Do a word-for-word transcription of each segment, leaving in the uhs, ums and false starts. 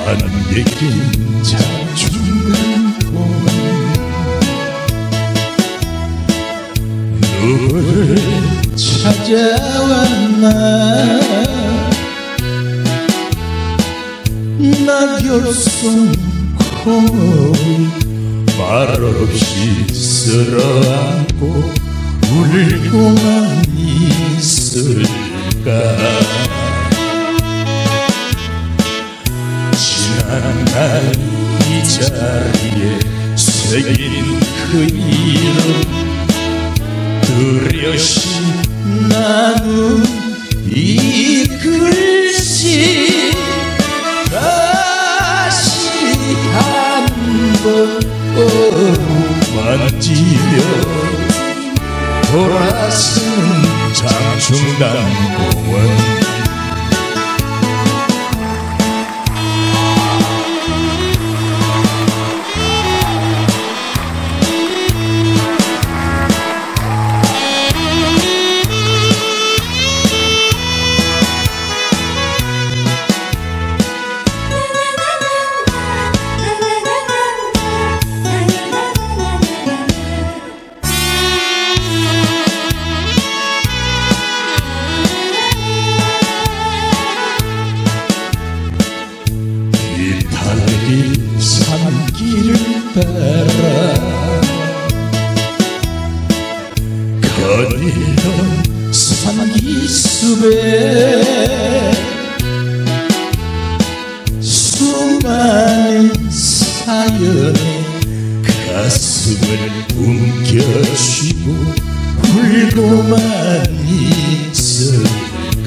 안개낀 장충단공원 누구를 찾아왔나 낙엽송 콩을 말없이 쓸어안고 울고만 있을까. 지난 날 이 자리에 새긴 그 이름 뚜렷이 나눈 이 글씨 다시 한번 만지며 돌아서는 장충단공원 달리 산길을 따라 거닐던 산기슭에 수많은 사연에 가슴을 움켜쥐고 울고만 있을까.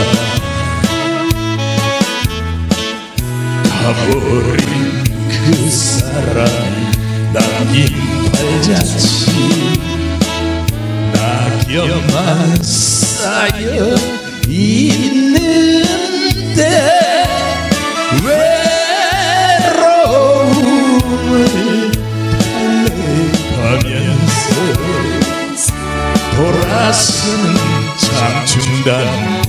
가버린 그 사람이 남긴 발자취 낙엽만 쌓여 있는데 외로움을 달래가면서 돌아서는 장충단